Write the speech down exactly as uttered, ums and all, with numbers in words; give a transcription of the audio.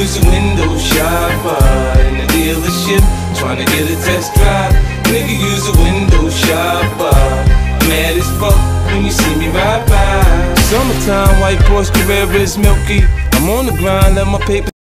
use a window shopper in the dealership, trying to get a test drive. Nigga use a window shopper. Mad as fuck when you see me ride by. Summertime, white Porsche Carrera is milky. I'm on the grind, let my paper